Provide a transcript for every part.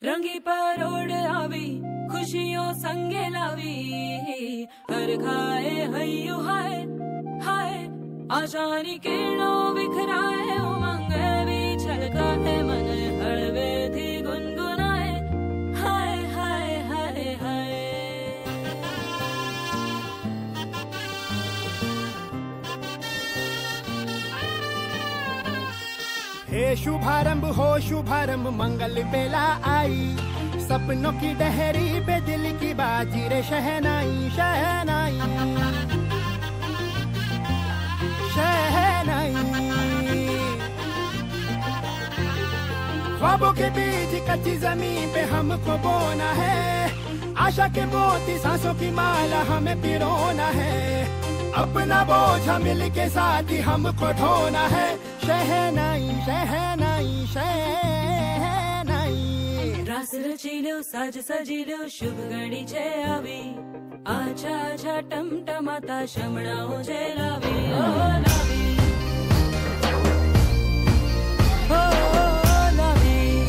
रंगी परोड़ आवी खुशियों संगे लावी, हर खाए हयू हाय हाय, आशानी किरणों बिखराए उमंग भी छलकाए मन, हड़वे थी गुनगुनाए हाय हाय हाय हाय। हे शुभारंभ हो शुभारंभ मंगल बेला आई, सपनों की डहरी पे दिल की बाजी रे शहनाई शहनाई शहनाई। ख्वाबों के बीज कच्ची जमीन पे हमको बोना है, आशा के मोती सांसों की माला हमें पिरोना है, अपना बोझ मिल के साथ ही हमको ढोना है, शहनाई शहनाई शहनाई। रास रचीलो साज सजीलो शुभ घड़ी छे आवी, आछा आछा टमटमाता शमणाओ जे लावी ओ लावी ओ लावी।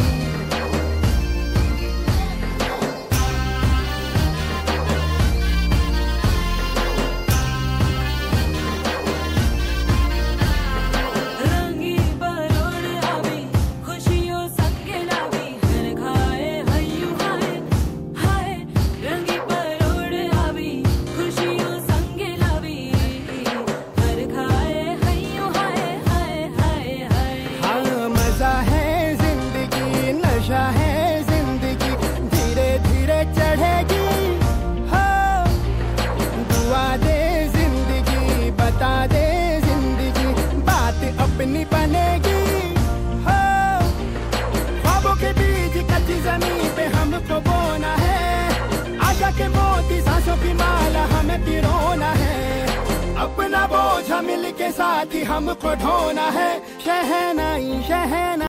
रंगी परोड़ आवी खुशियों संगे लावी, हर खाए हयू हाय हाय, रंगी परोड़ आवी खुशियों संगे लावी, हर खाए हयू हाय हाय हाय हाय। हाँ मजा है जिंदगी नशा है जिंदगी, धीरे धीरे चढ़ेगी हो, दुआ दे जिंदगी बता दे जिंदगी, बात अपनी बनेगी हो। ख्वाबों के बीज कच्ची जमीन पे हमको बोना है, आशा के मोती सांसों की माला हमें पिरोना है, अपना बोझ मिल के साथ ही हमको ढोना है, शहनाई शहनाई।